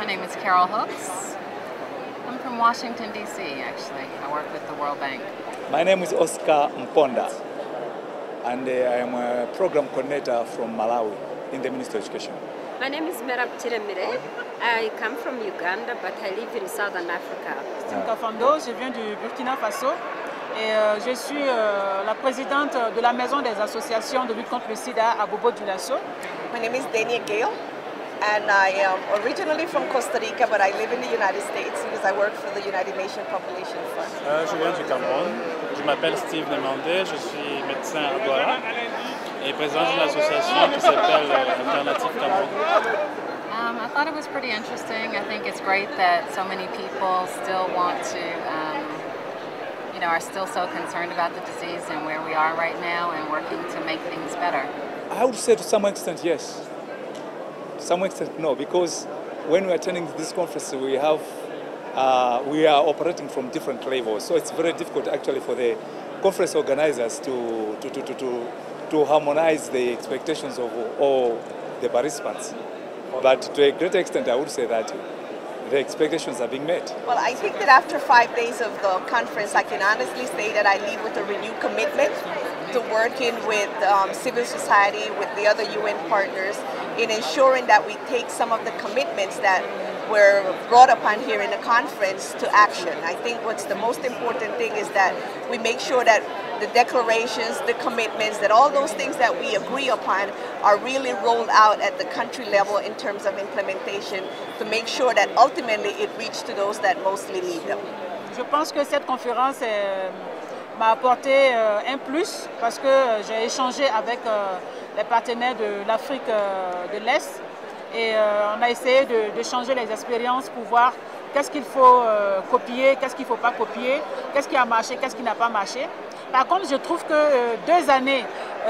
name is Carol Hooks. I'm from Washington, D.C., actually. I work with the World Bank. My name is Oscar Mponda, and I am a program coordinator from Malawi in the Ministry of Education. My name is Merab Chiremire. I come from Uganda, but I live in Southern Africa. Christine Kafando, je viens du Burkina Faso et je suis la présidente de la Maison des associations de lutte contre le sida à Bobo-Dioulasso. My name is Dania Gale, and I am originally from Costa Rica, but I live in the United States because I work for the United Nations Population Fund. Je viens du Cameroun. Je m'appelle Steve Nemandé, je suis médecin à Douala et président d'une association qui s'appelle Alternative Cameroun. I thought it was pretty interesting. I think it's great that so many people still want to, are still so concerned about the disease and where we are right now and working to make things better. I would say to some extent yes, to some extent no, because when we are attending this conference we are operating from different levels, so it's very difficult actually for the conference organizers to harmonize the expectations of all the participants. But to a great extent I would say that the expectations are being met. Well, I think that after 5 days of the conference, I can honestly say that I leave with a renewed commitment to working with civil society, with the other UN partners, in ensuring that we take some of the commitments that were brought upon here in the conference to action. I think what's the most important thing is that we make sure that the declarations, the commitments, that all those things that we agree upon are really rolled out at the country level in terms of implementation to make sure that ultimately it reaches to those that mostly need them. Je pense que cette conférence m'a apporté un plus parce que j'ai échangé avec les partenaires de l'Afrique de l'Est et on a essayé de changer les expériences pour voir qu'est-ce qu'il faut copier, qu'est-ce qu'il ne faut pas copier, qu'est-ce qui a marché, qu'est-ce qui n'a pas marché. Par contre, je trouve que 2 années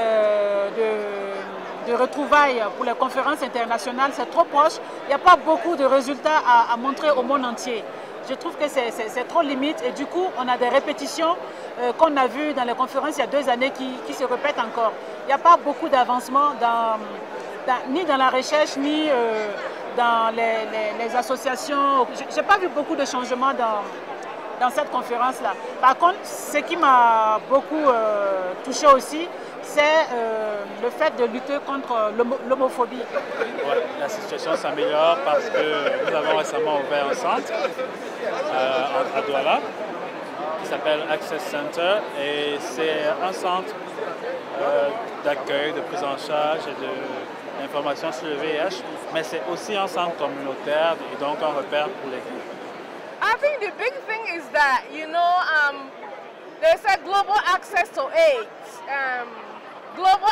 de retrouvailles pour les conférences internationales, c'est trop proche. Il n'y a pas beaucoup de résultats à montrer au monde entier. Je trouve que c'est trop limite et du coup, on a des répétitions qu'on a vues dans les conférences il y a 2 années qui se répètent encore. Il n'y a pas beaucoup d'avancement ni dans la recherche, ni dans les associations. Je n'ai pas vu beaucoup de changements dans cette conférence-là. Par contre, ce qui m'a beaucoup touché aussi, c'est le fait de lutter contre l'homophobie. Ouais, la situation s'améliore parce que nous avons récemment ouvert un centre à Douala qui s'appelle Access Center et c'est un centre d'accueil, de prise en charge et d'information sur le VIH, mais c'est aussi un centre communautaire et donc un repère pour les groupes. I think the big thing is that, there's a global access to AIDS. Global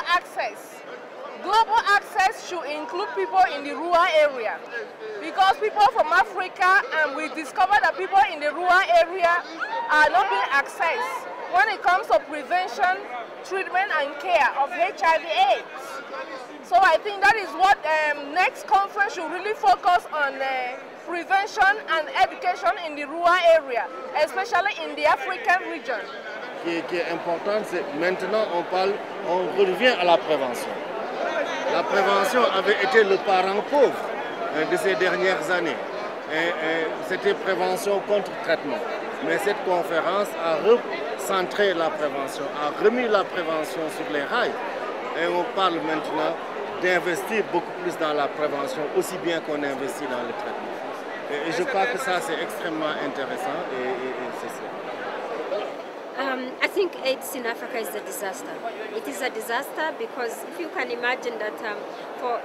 access should include people in the rural area because people from Africa, and we discovered that people in the rural area are not being accessed when it comes to prevention, treatment and care of HIV/AIDS. So I think that is what next conference should really focus on. Prevention and education in the rural area, especially in the African region. Ce qui est important, c'est maintenant on revient à la prévention. La prévention avait été le parent pauvre de ces dernières années. C'était prévention contre traitement. Mais cette conférence a recentré la prévention, a remis la prévention sur les rails. Et on parle maintenant d'investir beaucoup plus dans la prévention, aussi bien qu'on investit dans le traitement. Et je crois que ça c'est extrêmement intéressant et c'est ça. I think AIDS in Africa is a disaster. It is a disaster because if you can imagine that for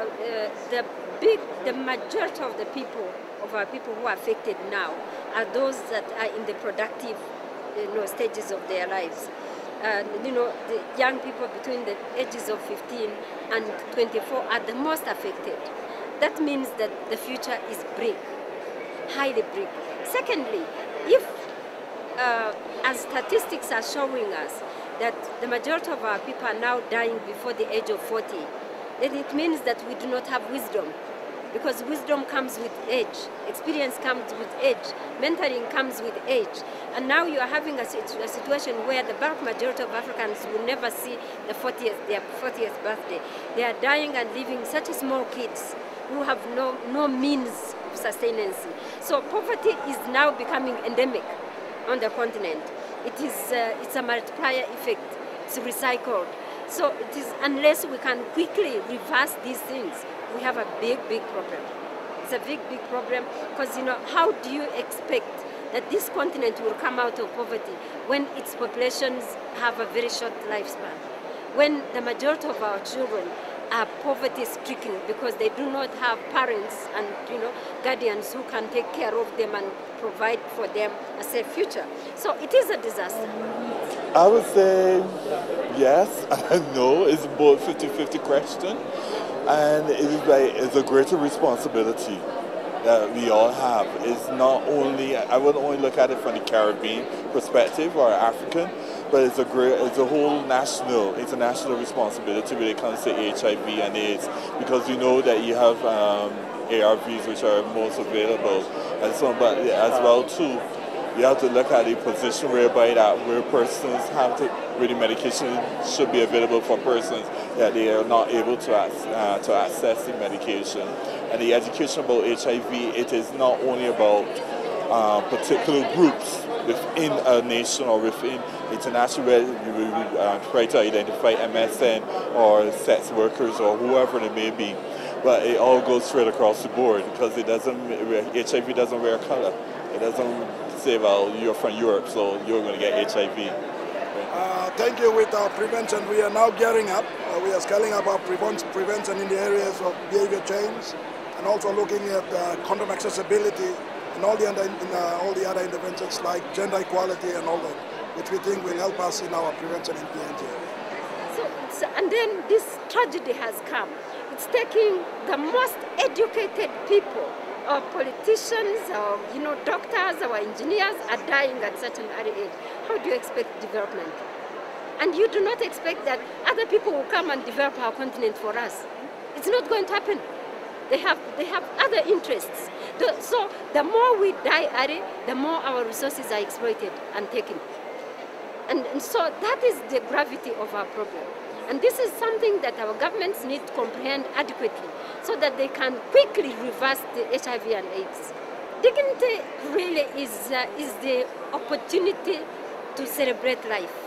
the majority of the people, of our people who are affected now, are those that are in the productive stages of their lives. The young people between the ages of 15 and 24 are the most affected. That means that the future is bleak, highly bleak. Secondly, if, as statistics are showing us, that the majority of our people are now dying before the age of 40, then it means that we do not have wisdom. Because wisdom comes with age, experience comes with age, mentoring comes with age. And now you are having a situation where the bulk majority of Africans will never see their 40th birthday. They are dying and leaving such small kids who have no means of sustenance. So poverty is now becoming endemic on the continent. It's a multiplier effect. It's recycled. So it is, unless we can quickly reverse these things, we have a big problem. It's a big problem because, you know, how do you expect that this continent will come out of poverty when its populations have a very short lifespan? When the majority of our children are poverty-stricken because they do not have parents and, you know, guardians who can take care of them and provide for them a safe future. So it is a disaster. I would say yes and no. It's both 50-50 question, and it's a greater responsibility that we all have. It's not only, I wouldn't only look at it from the Caribbean perspective or African, but it's a whole national, international responsibility when it comes to HIV and AIDS, because you know that you have ARVs which are most available, and so, but as well too, you have to look at a position whereby where persons have to, where the medication should be available for persons that they are not able to access the medication. And the education about HIV, it is not only about particular groups within a nation or within international, where you try to identify MSN or sex workers or whoever it may be, but it all goes straight across the board, because it doesn't, HIV doesn't wear color. It doesn't say, well, you're from Europe, so you're going to get HIV. Thank you. With our prevention, we are now gearing up. We are scaling up our prevention in the areas of behavior change, and also looking at condom accessibility and all the other interventions like gender equality and all that, which we think will help us in our prevention in PNG. So, and then this tragedy has come. It's taking the most educated people, our politicians, our doctors, our engineers are dying at such an early age. How do you expect development? And you do not expect that other people will come and develop our continent for us. It's not going to happen. They have other interests. So the more we die early, the more our resources are exploited and taken. And so that is the gravity of our problem. And this is something that our governments need to comprehend adequately so that they can quickly reverse the HIV and AIDS. Dignity really is the opportunity to celebrate life.